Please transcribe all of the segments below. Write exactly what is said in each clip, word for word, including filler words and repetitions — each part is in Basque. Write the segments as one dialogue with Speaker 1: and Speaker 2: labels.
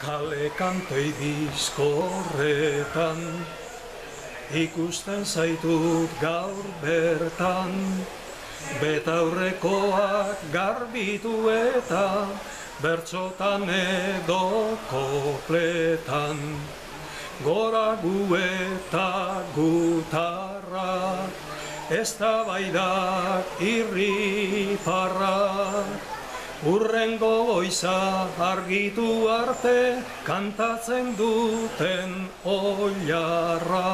Speaker 1: Kale kantoi diskorretan, ikusten zaitut gaur bertan, betaurrekoak garbitu eta bertsotan edo kopletan. Gora gu eta gutarra, eztabaidak irriparra, urrengo goiza argitu arte kantatzen duten oilarra.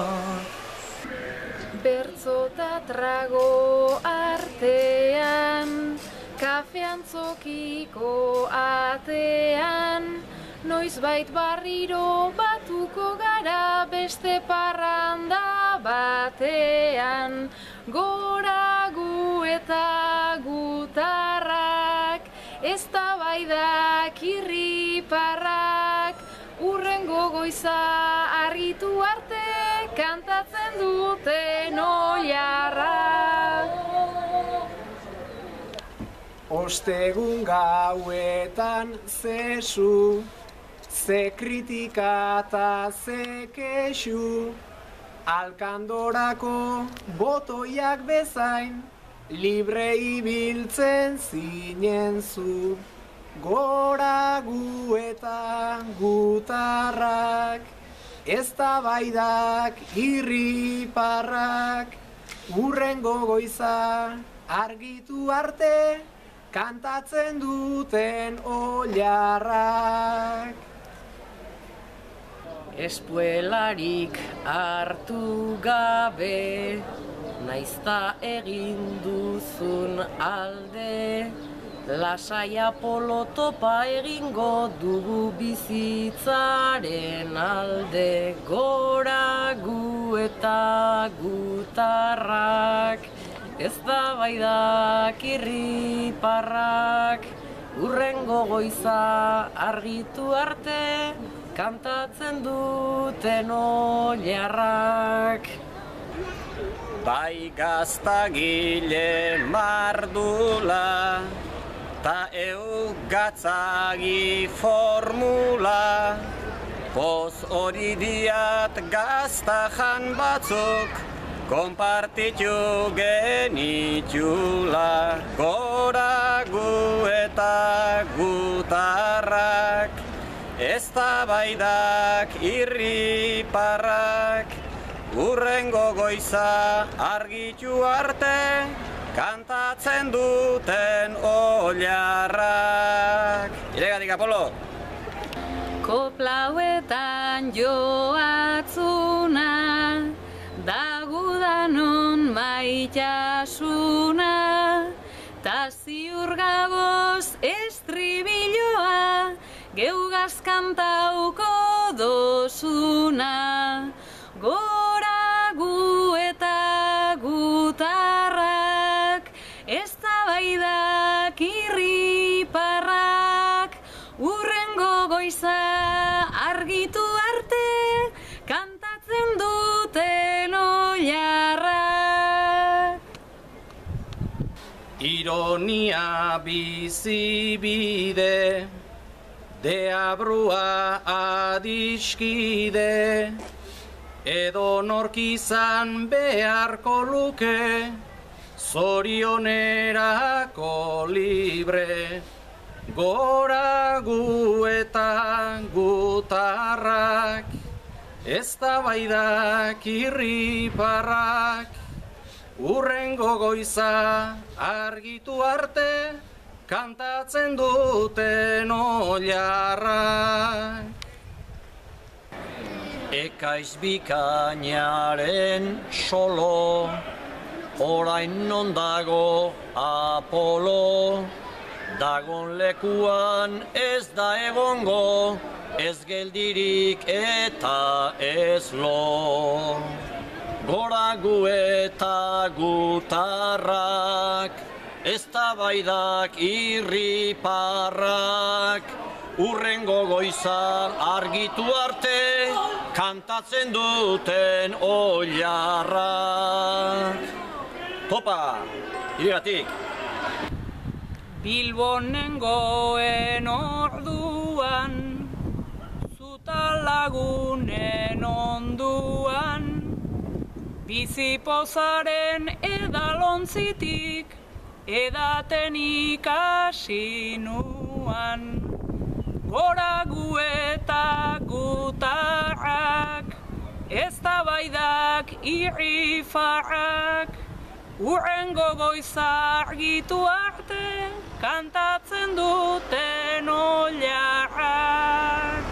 Speaker 2: Bertso ta trago artean, kafean zokiko atean, noizbait barriro batuko gara beste parranda batean. Gora gu eta gutarrak, eztabaidak irriparrak, urrengo goiza argitu arte kantatzen duten oilarrak.
Speaker 3: Ostegun gauetan zesu, ze kritika eta ze kexu, alkandorako botoiak bezain, libre ibiltzen zinen zu. Gora gu eta gutarrak, eztabaidak irriparrak, urrengo goiza argitu arte kantatzen duten oilarrak.
Speaker 4: Espuelarik hartu gabe, naizta egin duzun alde, lasai apolotopa egingo dugu bizitzaren alde. Gora gu eta gutarrak, eztabaidak irriparrak, urrengo goiza argitu arte kantatzen duten oilarrak.
Speaker 5: Bai gaztagile mardula, ta eu gatzagi formula, poz hori diat gaztajan batzuk, konpartitu genitula. Gora gu eta gutarrak, eztabaidak irriparrak, urrengo goiza argitu arte kantatzen duten oilarrak. Iregatik, Apolo!
Speaker 2: Koplauetan joatzuna, dagudanon maitasuna, ta ziur gagoz estribiloa, geugaz kantauko dozuna. Gora gu eta gutarrak, eztabaidak irriparrak, urrengo goiza argitu arte kantatzen duten oilarrak.
Speaker 5: Ironia bizibide, deabrua adiskide, edo nork izan beharko luke, zorionerako libre. Gora gu eta gutarrak, eztabaidak irriparrak, urrengo goiza argitu arte kantatzen duten oilarrak. Ekaiz bikainaren solo, orain non dago Apolo, dagon lekuan ez da egongo, ez geldirik eta ez lo. Gora gu eta gutarrak, eztabaidak irriparrak, urrengo goiza argitu arte kantatzen duten oilarrak. Topa, Iregatik!
Speaker 2: Bilbon nengoen orduan, lagunen onduan, bizipozaren edalontzitik edaten ikasi nuan. Gora gu eta gutarrak, eztabaidak irrifarrak, urrengo goiza argitu arte kantatzen duten oilarrak.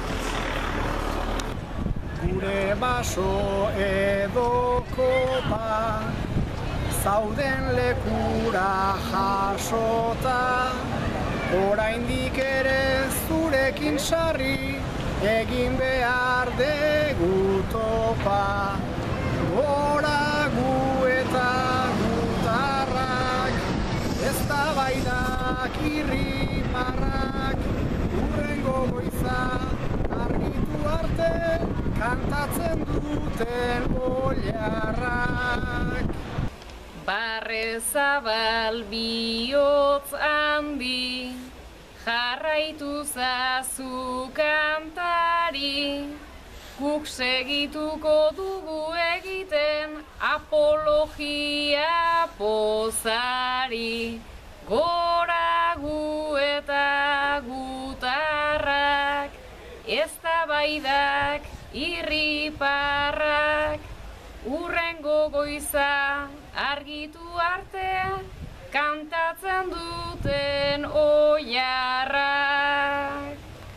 Speaker 3: Gure baso edo kopa, zauden lekura jasota, oraindik ere zurekin sarri, egin behar dugu topa. Gora gu eta gutarrak, eztabaidak irriparrak, urrengo goiza argitu arte kantatzen duten oilarrak.
Speaker 2: Barre zabal bihotz handi, jarraitu zazu kantari, guk segituko dugu egiten apologia pozari. Gora gu eta gutarrak, eztabaidak irriparrak, urrengo goiza argitu arte kantatzen duten oilarrak.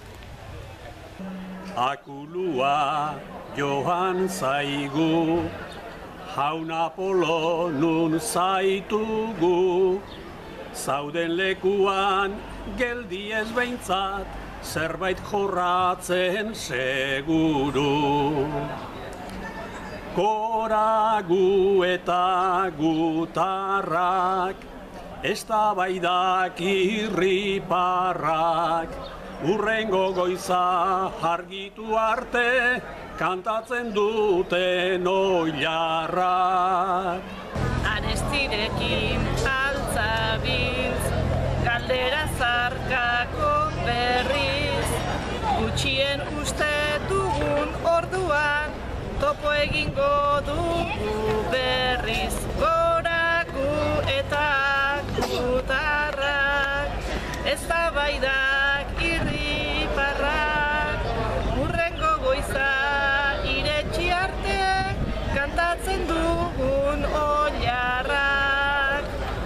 Speaker 6: Akulua joan zaigu, jaun Apolo nun zaitugu, zauden lekuan geldi ez behintzat, zerbait jorratzen seguru. Gora gu eta gutarrak, eztabaidak irriparrak, urrengo goiza argitu arte kantatzen duten oilarrak.
Speaker 2: Arestirekin altzabiltz, galdera zarkako berriz, gutxien uste dugun orduan, topo egingo dugu berriz. Gora gu eta gutarrak, eztabaidak irriparrak, urrengo goiza iretsi arte kantatzen dugun oilarrak.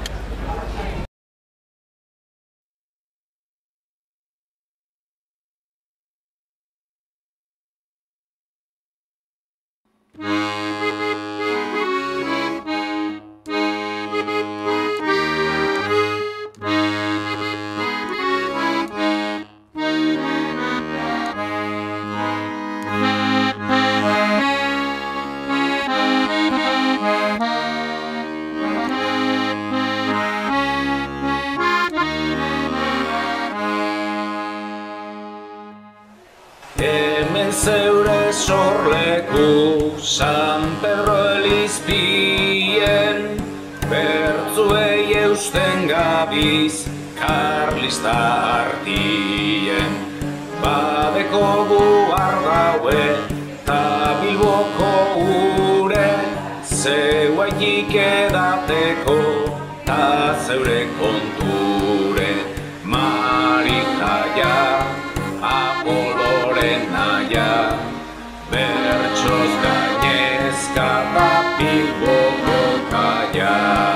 Speaker 1: Hemen zeure sorleku San Pedro Elizbien, bertzuei eusten gabiz karlista artien. Badeko guardaue ta Bilboko ure, zeuaitik edateko ta zeure konture. Marijaia, Apoloren naia, bertsoz gainezka da Bilboko kaia.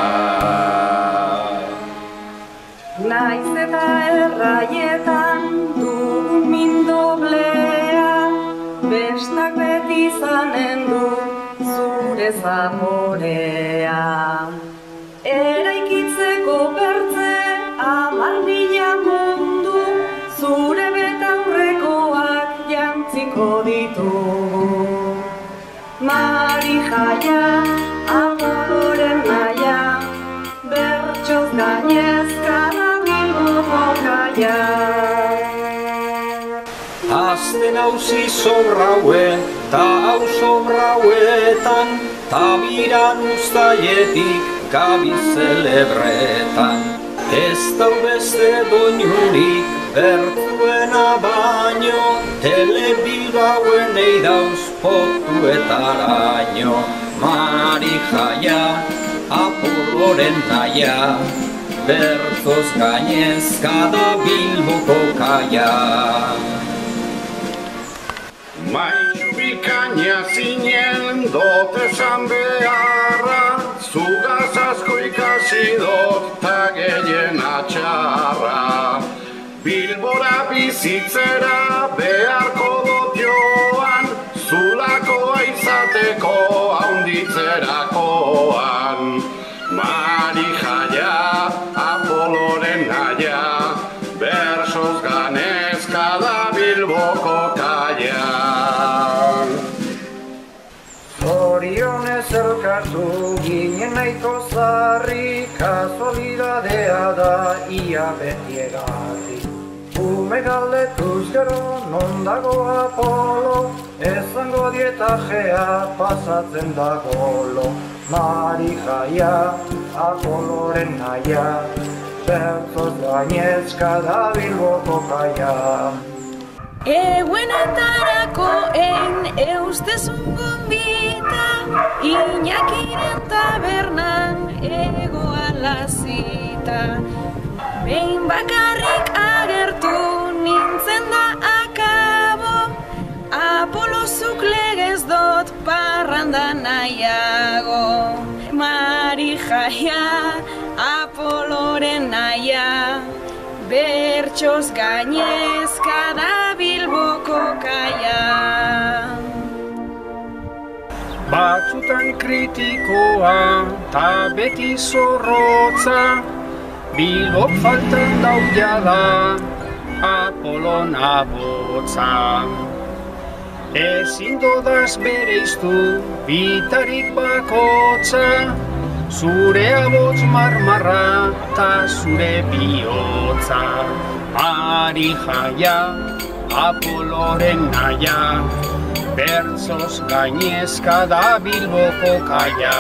Speaker 7: Naiz eta erraietan dugun mindoblea, bestak beti izanen du zure zamorea. Eraikitzeko bertze hamar mila mundu, zure betaurrekoak jantziko ditugu. Marijaia, Apoloren naia, bertsoz gainezka da Bilboko kaia.
Speaker 1: Azten hauzi sobraue, ta hau sobrauetan, ta biran ustaietik gabiz celebretan. Ez dau beste doinurik bertuena baino, telebilbauen eidauz potuetaraino. Mari jaia, Apoloren naia, bertzoz gainezka da Bilboko kaia.
Speaker 3: Maitxu bikaina zinen dot esan beharra, zugaz asko ikasi dot ta gehien atxarra. Bilbora bizitzera beharko dot joan, zulakoa izateko haunditzerakoan. Mari jaia, Apoloren naia, bersoz ganezka da Bilboko kaia.
Speaker 8: Zorionez elkartu ginen nahiko zarri, kasualidadea da ia beti egarri. Ume galdetuz gero non dago Apolo, esango dietajea pasatzen da golo. Mari jaia, Apoloren naia, bertzoz gainezka da Bilboko kaia.
Speaker 9: Eguenetarako en eustezun gonbita, Iñakiren tabernan egoan lazita. Behin bakarrik agertu nintzen da akabo, Apolozuk legez dot parranda nahiago. Mari jaia, Apoloren naia, bertsoz gainezka da Bilboko kaia.
Speaker 6: Batzutan kritikoa ta beti zorrotza, Bilbok faltan daudia da Apolon abotza. Ezin dodaz bereiztu bitarik bakotza, zure abotz marmarra ta zure bihotza. Mari jaia, Apoloren naia, bertzoz gainezka da Bilboko kaia.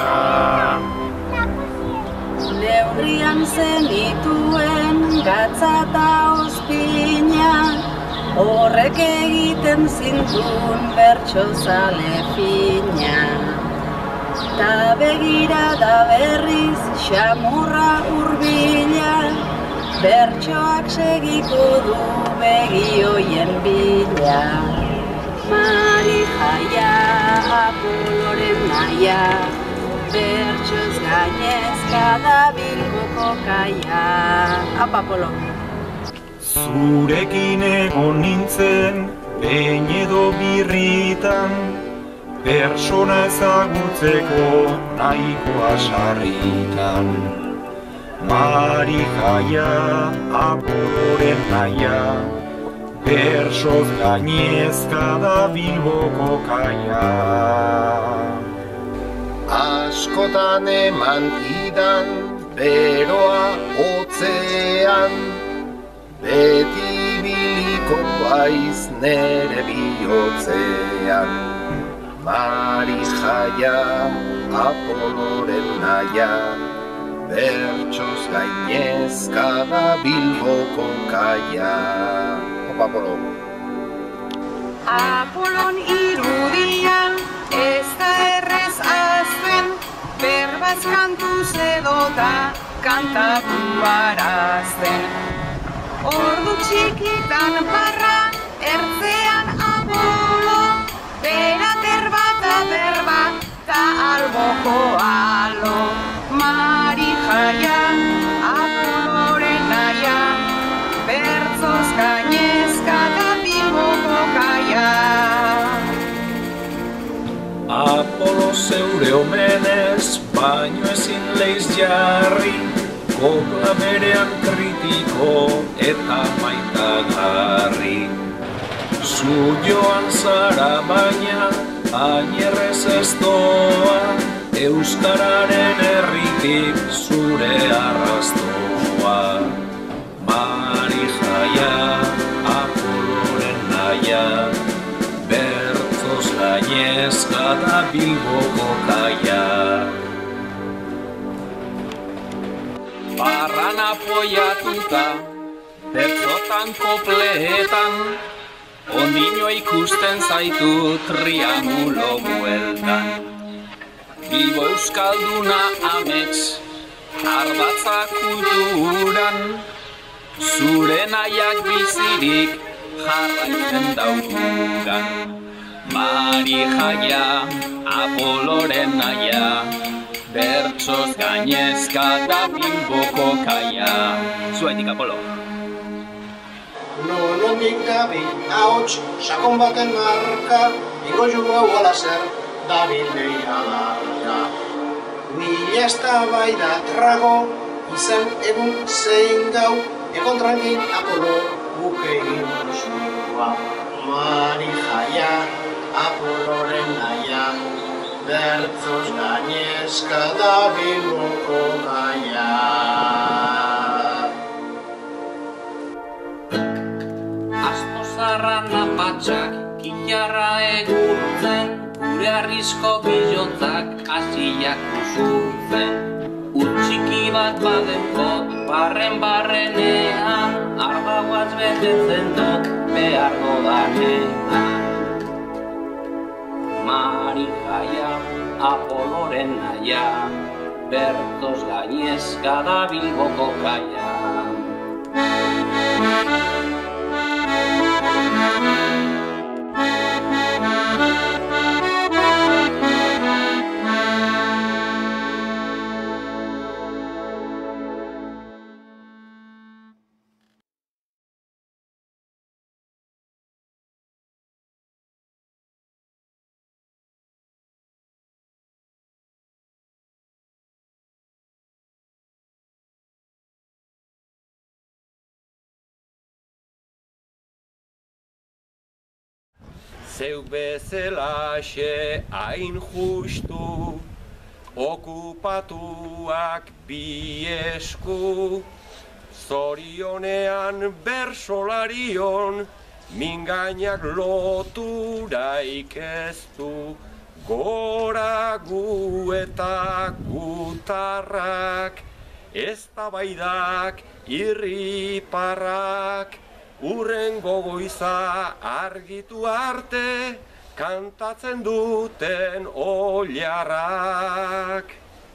Speaker 7: Neurrian zenituen gatza eta ospina, horrek egiten zintun bertsozale fina. Ta begira da berriz xamurra hurbila, bertsoak segiko du begioien bila. Mari jaia, Apoloren naia, bertsoz gainezka da Bilboko kaia. Apa, Apolo!
Speaker 1: Zurekin egon nintzen, behin edo birritan, persona ezagutzeko nahikoa sarritan. Mari jaia, Apoloren naia, bersoz gainezka da Bilboko kaia.
Speaker 3: Askotan eman idan beroa hotzean, beti biliko aiz nere bihotzean. Mari jaia, Apoloren naia, bertsoz gainezka da Bilboko kaia. Opa, Apolo!
Speaker 7: Apolon irudian ez da errez azten, berbaz kantuz edota kantatu arazten. Ordu txikitan parra, ertzean Apolo, berater bat berba, ta alboko alo. Mari jaia, Apoloren naia, bertzoz gainezka da Bilboko kaia.
Speaker 1: Apolo zeure omenez, baino ezin leiz jarri, kopla berean kritiko eta maitagarri. Zu joan zara baina, ainerrez ez doa, euskararen herritik zure arrastoa. Mari jaia, Apoloren naia, bertzoz gainezka da Bilboko kaia. gitarran apoiatuta, bertzotan kopleetan, ondino ikusten zaitu triangulo bueltan. Bilbo euskalduna amets, ardatza kulturan, zure nahiak bizirik jarraitzen daukuran. Mari jaia, Apoloren naia, bertsoz gainezka da Bilboko kaia. Zuaitik, Apolo.
Speaker 10: Nondik dabil ahots sakon baten marka, igoilu hau ala zer dabil beira marka. Mila eztabaida trago, izan egun zein gau, egon tranquil Apolo guk egin duzua. Mari jaia, Apoloren naia, bertzoz gainezka da Bilboko kaia.
Speaker 4: Zarran apatxak, kilarra egurtzen, gure arrisko bilotzak hasiak usurtzen. Utxiki bat badenko, barren-barrenean, ardagoaz betetzen dut behar dodanean. Mari jaia, Apoloren naia, bertzoz gainezka da Bilboko kaia.
Speaker 1: Zeu bezelaxe hain justu, okupatuak bi esku, zorionean bersolarion, mingainak loturaik ez du, gora gu eta gutarrak, eztabaidak irriparrak, urrengo goiza argitu arte, kantatzen duten oliarrak.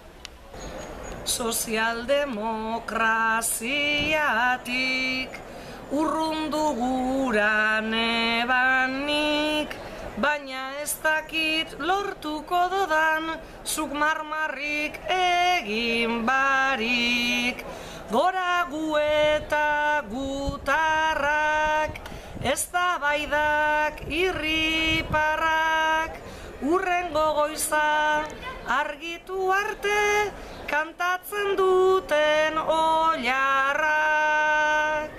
Speaker 2: Sozialdemokraziatik urrundu gura nebanik, baina ez dakit lortuko dodan zuk marmarrik egin barik. Gora gu eta gutarrak, eztabaidak irriparrak, urrengo goiza argitu arte, kantatzen duten oliarrak.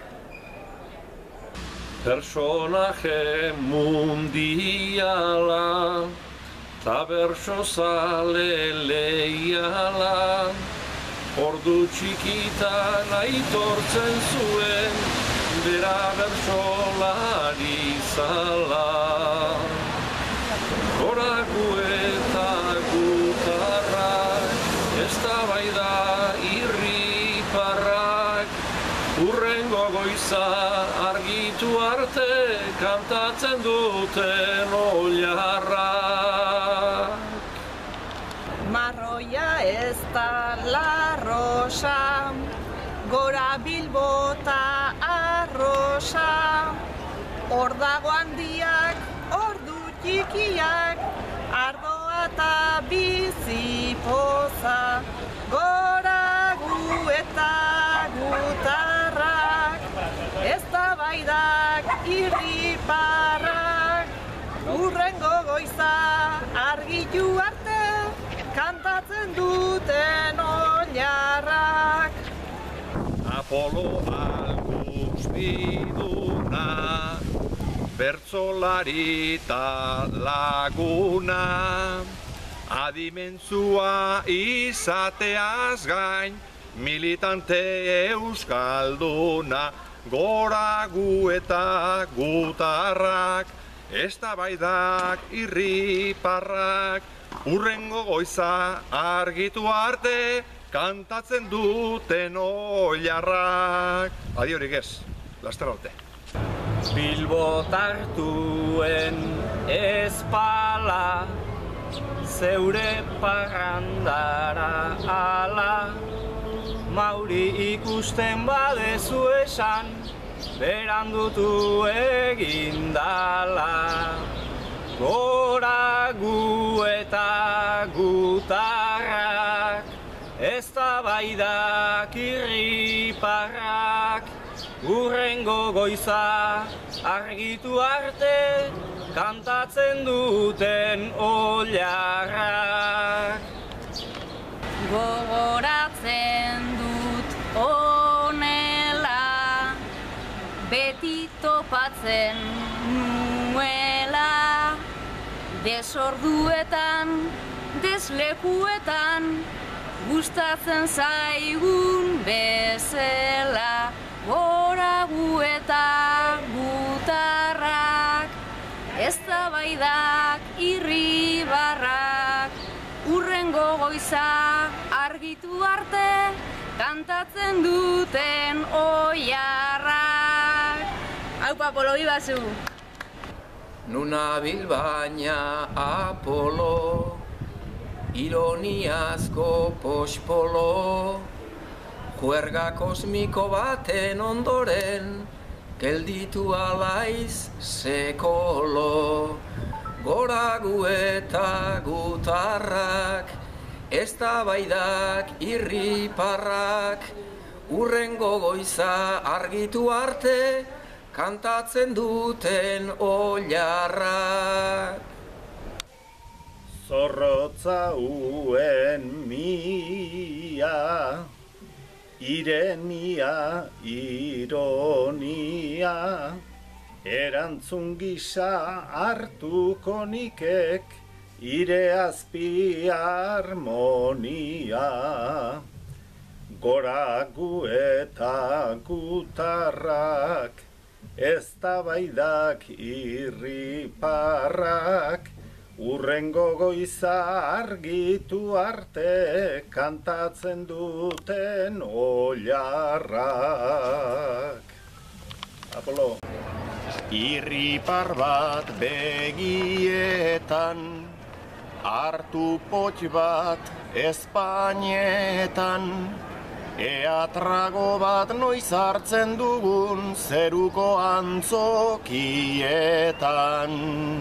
Speaker 1: Personaje mundiala, ta bersozale leiala, ordu txikitan aitortzen zuen, bera bersolari zala. Gora gu eta gutarrak, eztabaida irriparrak, urrengo goiza argitu arte, kantatzen duten oliarrak.
Speaker 2: Marroia ez da la rosa, gora Bilbota arrosa, hor dago handiak, ordu txikiak, ardoa eta bizi poza, gora gu eta gutarrak, eztabaidak irriparrak, urrengo goiza argitu arte, kantatzen duten oliarrak.
Speaker 1: Apolo alguzpiduna, bertsolari ta laguna, adimentzua izateaz gain, militante euskalduna, gora gu eta gutarrak, eztabaidak irriparrak, urrengo goiza argitu arte, kantatzen duten oilarrak. Adiorik ez, laster arte.
Speaker 11: Bilbo tartuen espala, zeure parrandara ala, Mauri ikusten badezu esan, berandutu egindala. Gora gu eta gutarrak, eztabaidak irriparrak, hurrengo goiza argitu arte, kantatzen duten oilarrak.
Speaker 9: Gogoratzen dut honela, beti topatzen nuela, desorduetan, deslekuetan, gustatzen zaigun bezala. Gora gu eta gutarrak, eztabaidak irribarrak, hurrengo goiza argitu arte, kantatzen duten oilarrak. Aupa, Apolo, bibazu!
Speaker 12: Nuna bilbaina Apolo, ironiazko pospolo, juerga kosmiko baten ondoren, gelditu alaiz sekolo. Gora gu eta gutarrak, eztabaidak irriparrak, hurrengo goiza argitu arte, kantatzen duten oilarrak.
Speaker 13: Zorrotza uen mia, irenia, ironia, erantzun gisa hartuko nikek, ire azpi harmonia. Gora gu eta gutarrak, eztabaidak irriparrak, hurrengo goiza argitu arte, kantatzen duten oilarrak. Apolo. Irripar bat begietan, hartu potx bat Espainetan, ea trago bat noiz hartzen dugun zeruko antzokietan.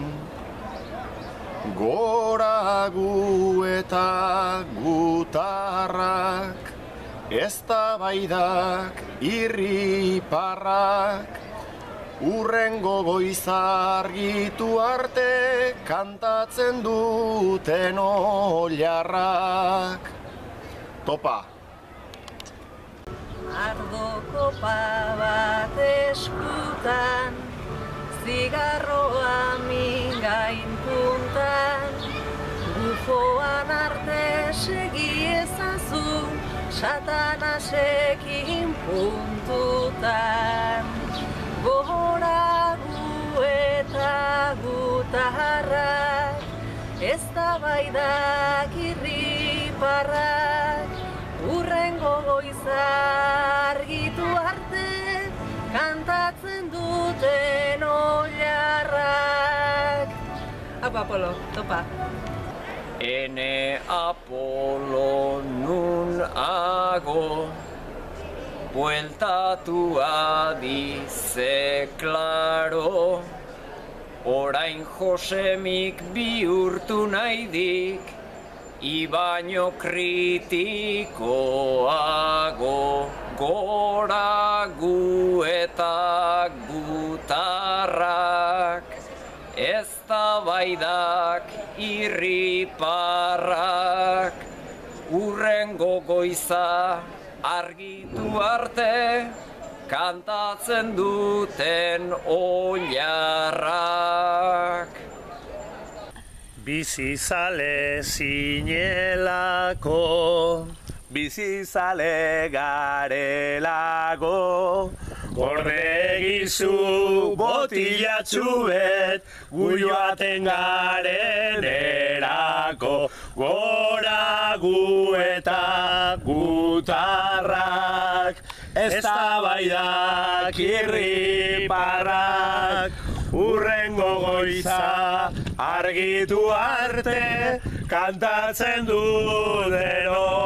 Speaker 13: Gora gu eta gutarrak, eztabaidak irriparrak, hurrengo goiza argitu arte, kantatzen duten oilarrak. Topa!
Speaker 2: Ardo kopa bat eskutan, zigarroa mingain puntan, bufoan arte segi ezazu, satanasekin puntutan. Gora gu eta gutarrak, eztabaidak irriparrak, hurrengo goiza argitu arte, kantatzen duten oilarrak. Apa, Apolo, topa.
Speaker 11: Ene Apolo nun ago, bueltatu adize klaro, orain Josemik bihurtu nahi dik, ibaino kritikoago. Gora gu eta gutarrak, eztabaidak irriparrak, hurrengo goiza argitu arte, kantatzen duten oilarrak.
Speaker 13: Bizizale zinelako, bizizale garelago,
Speaker 14: Gorde egizu botilatxu bet, gu joaten garen erako. Gora gu eta gutarrak, eztabaidak irriparrak. Urrengo goiza argitu arte, kantatzen du deno.